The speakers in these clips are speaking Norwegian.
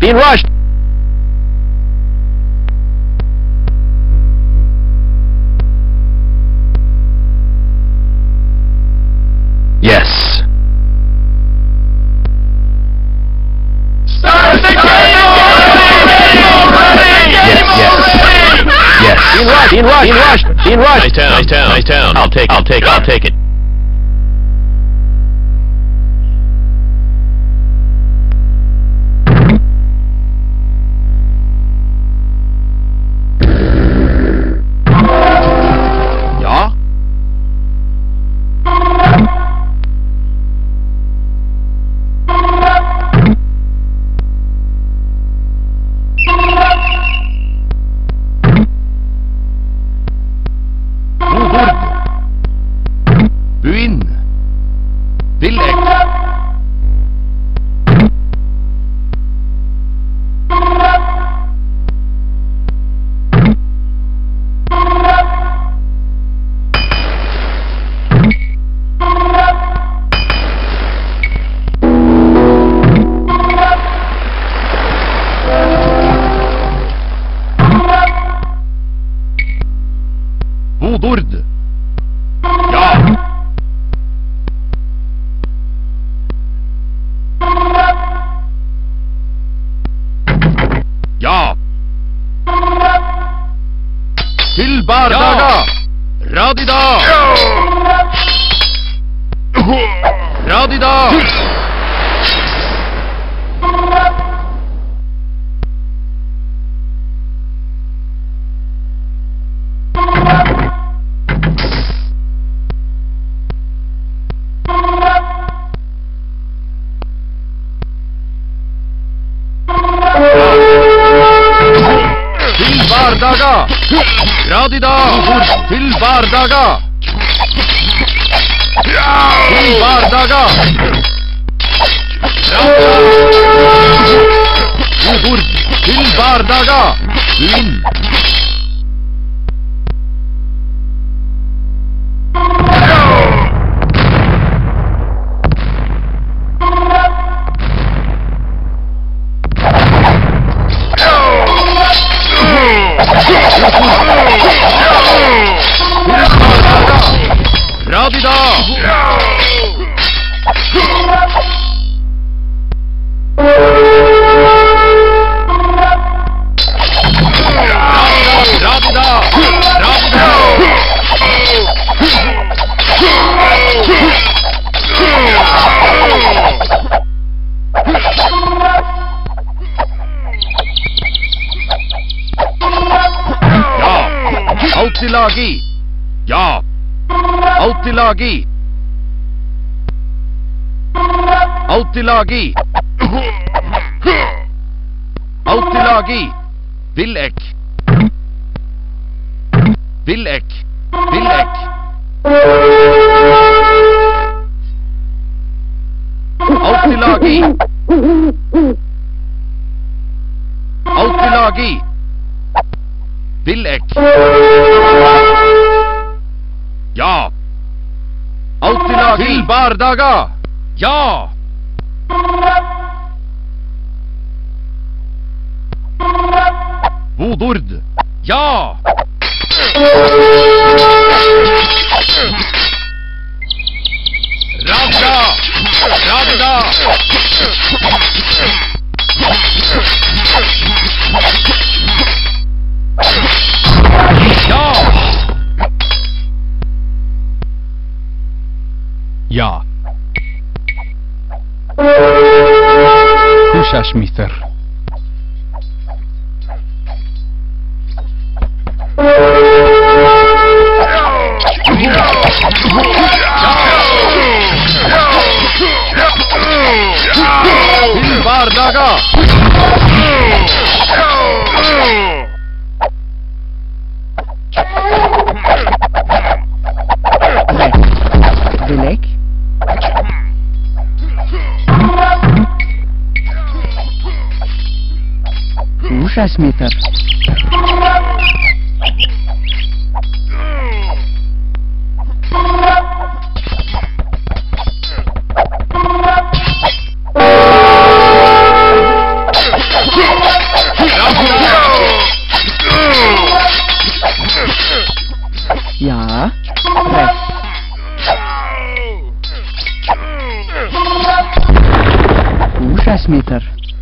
In rush. Yes. Start the game already! Yes. In rush. Nice town. I'll take it. Ja. Buin. Villek. Vodord. Ja. Ja. Til Bardaga. Radida. Radida. Til Bardaga. Radida. Til Bardaga. Til Bardaga. Radida. Til Bardaga. Buin. Radida. Autilagi. Ja. Autilagi. Autilagi. Autilagi. Villek. Villek. Villek. Autilagi. Autilagi. Villek. Ja. Autilagi. Til Bardaga. Ja. Vodord. Ja. Radida. Radida. Ja. Ja. Húsasmíter. Til Bardaga. Villek. Ужасметр. 6 meter.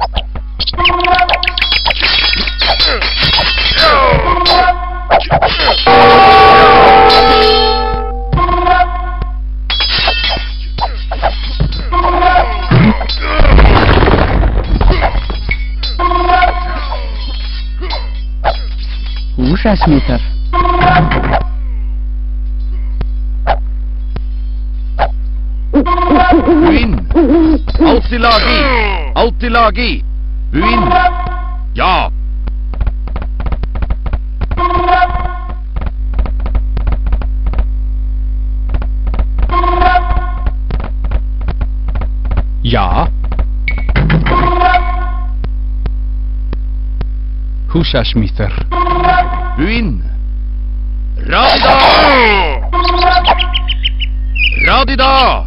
Hoe 6 meter. Buin. Altilagi. Altilagi. Buin. Ja. Ja. Hoe 6 meter. Buin. Radida. Radida.